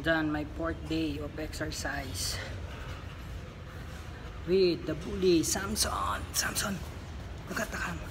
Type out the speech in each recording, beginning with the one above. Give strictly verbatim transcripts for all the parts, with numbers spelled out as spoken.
done my fourth day of exercise with the bully Samson. Samson, look at the camera.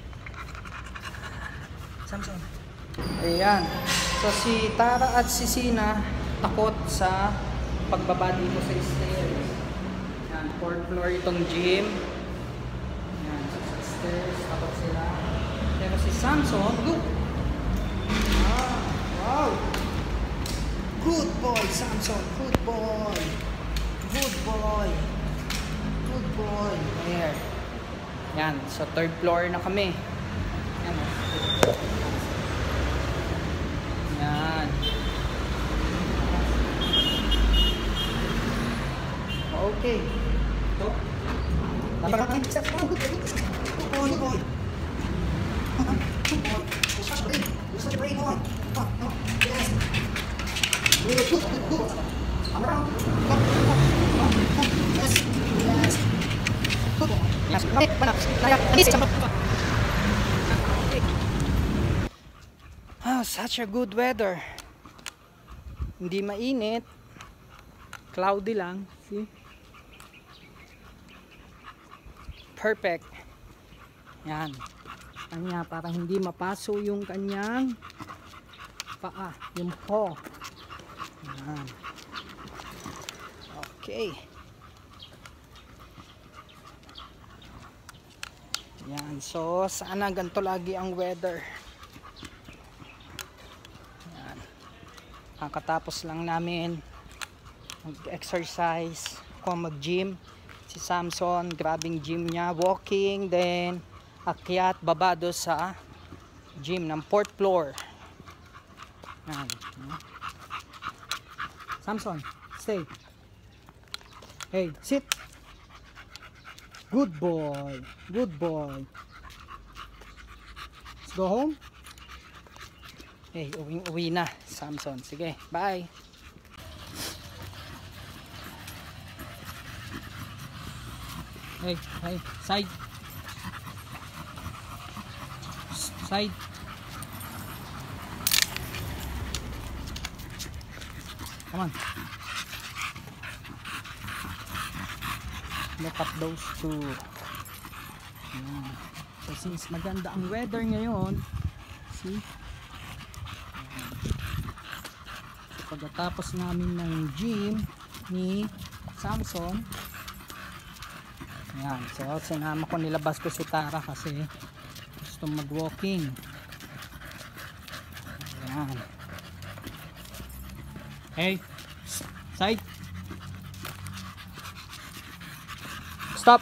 Samson. Ayan. So si Tara at si Sina takot sa pagbaba dito sa stairs. Ayan, fourth floor itong gym. Ayan, so sa stairs takot sila. Pero si Samson, look. Ah, wow. Good boy, Samson. Good boy. Good boy. Good boy. There. Yan. So, third floor na kami. Yan. Yan. Okay. So, napakakin sa good boy. Good boy. Good boy. Good boy. You're such a brave boy. Yes. Good, good, good, good. Come around. Come, come, come, come. Yes, yes. Good. Yes. Okay, banak. Layak. Alis. Ah, such a good weather. Hindi mainit. Cloudy lang. See? Perfect. Yan. Kanya para hindi mapaso yung kanyang paa, yung paw. Yan. Okay. Yan. So, sana ganito lagi ang weather. Yan. Kakatapos lang namin mag-exercise. Ako mag-gym. Si Samson, grabing gym niya. Walking, then akyat, babado sa gym ng fourth floor. Yan. Samson, stay. Hey, sit. Good boy. Good boy. Let's go home. Hey, uwi-uwi na, Samson. Sige, bye. Hey, hey, side. Side. Come on. Look at those two. Ayan. So since maganda ang weather ngayon, see? Ayan. Pagkatapos namin ng gym ni Samson, ayan. So sinama ko, nilabas ko si Tara kasi gusto mag-walking. Ayan. Hey, side. Stop.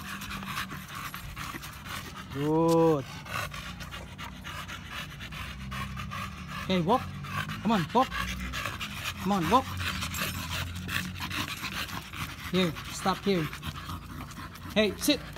Good. Okay, walk. Come on, walk. Come on, walk. Here, stop here. Hey, sit.